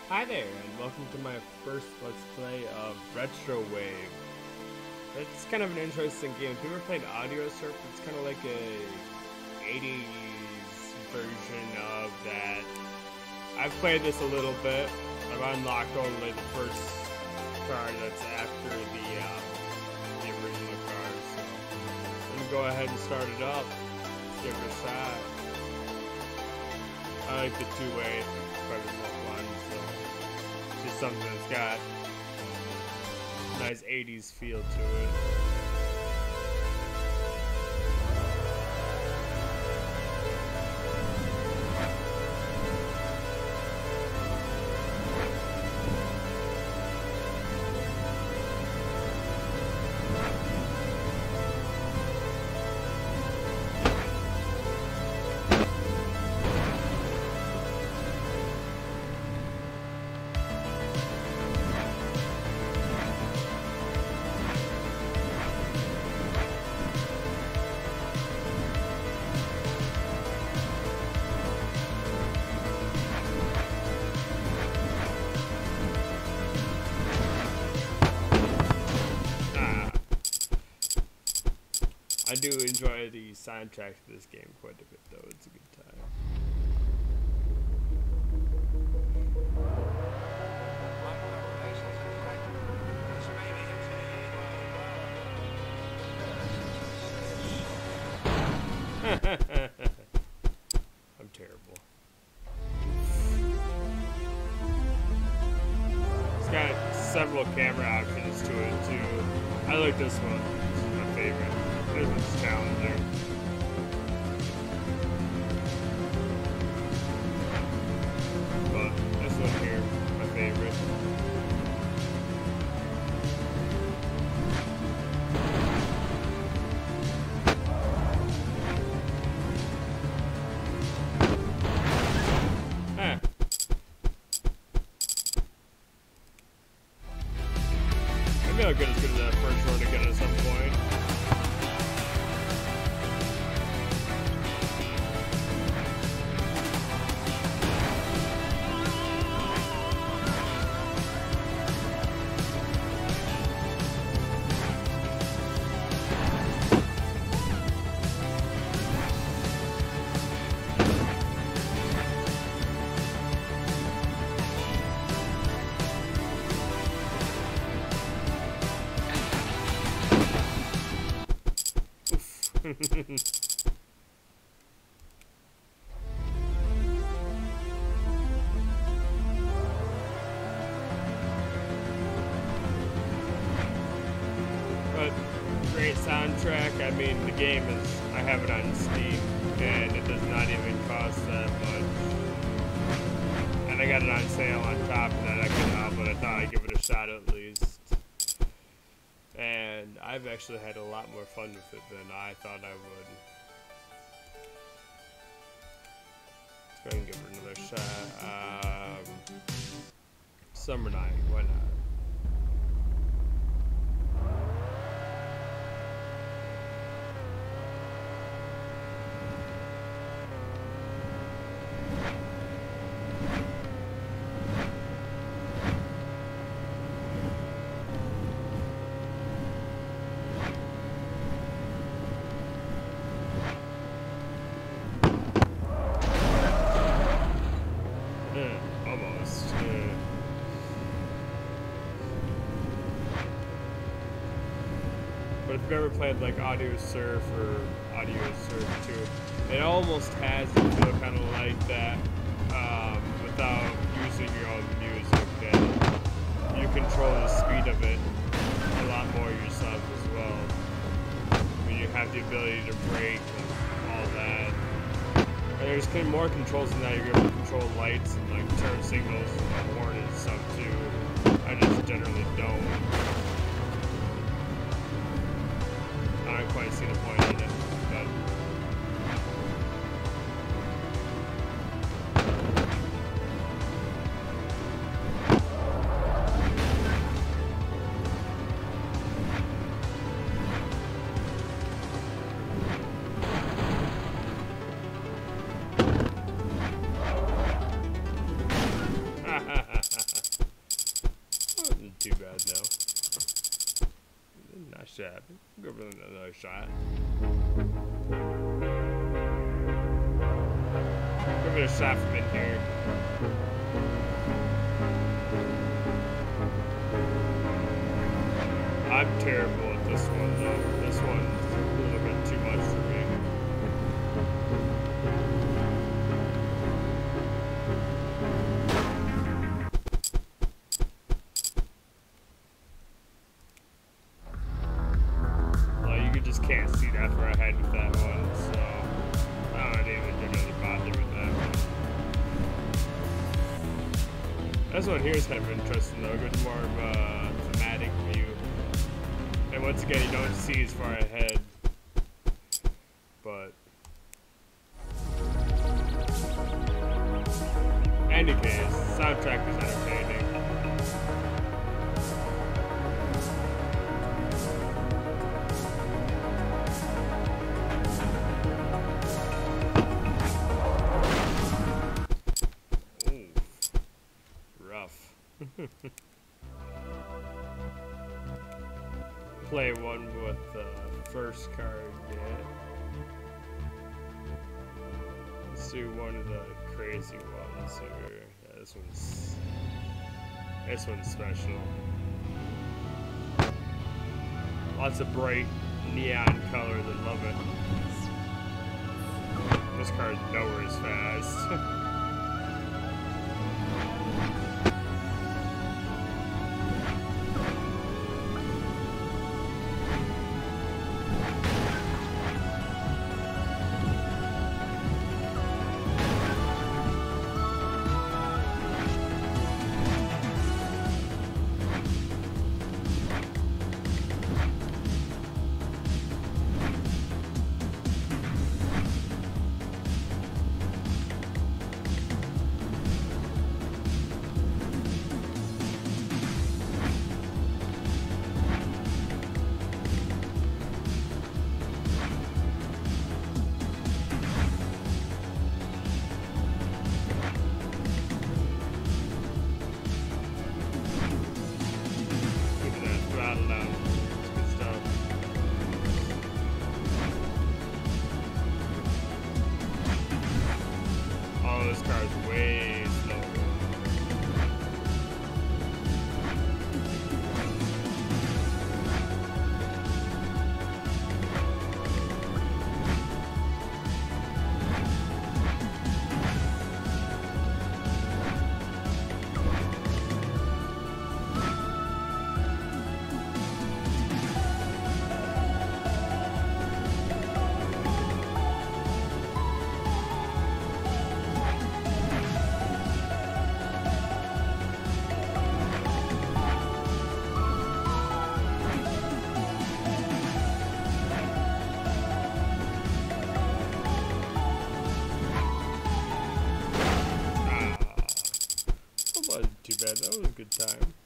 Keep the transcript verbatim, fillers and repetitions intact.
Hi there, and welcome to my first Let's Play of Retrowave. It's kind of an interesting game. If you ever played Audio Surf, it's kind of like a eighties version of that. I've played this a little bit. I've unlocked only the first card that's after the, uh, the original card, so I'm going to go ahead and start it up. Let's give it a shot. I like the two-way, probably more fun, so just something that's got a nice eighties feel to it. I do enjoy the soundtrack to this game quite a bit, though. It's a good time. I'm terrible. It's got several camera options to it, too. I like this one. This is my favorite. This one's challenging. But this one here, my favorite. Huh. Maybe I'll get as good as that first one again at some point. But great soundtrack. I mean, the game is, I have it on Steam, and it does not even cost that much. And I got it on sale on top of that, I could help, but I thought I'd give it a shot at least. And I've actually had a lot more fun with it than I thought I would. Let's go ahead and give it another shot. Um, Summer Night, why not? Almost. Uh, but if you've ever played like Audio Surf or Audio Surf two, it almost has the feel kind of like that, um, without using your own music. And you control the speed of it a lot more yourself as well. I mean, you have the ability to brake and all that. And there's kind of more controls than that. You're able to control lights and like turn signals and horn and stuff too. I just generally don't. I don't quite see the point in it, but Ha ha ha ha. shot. Go for another shot. Give it a shot from in here. I'm terrible at this one though. This one's a little bit too much for me. Well, you just can't see that far ahead with that one, so I don't even really bother with that one. This one here is kind of interesting though. It's more of a thematic view. And once again, you don't see as far ahead, but in any case, soundtrack is entertaining. Ooh, rough. Play one with the uh, first card yet. Let's do one of the crazy ones here. Yeah, this one's this one's special. Lots of bright neon colors. I love it. This card's nowhere as fast. This car's way slow. Too bad. That was a good time.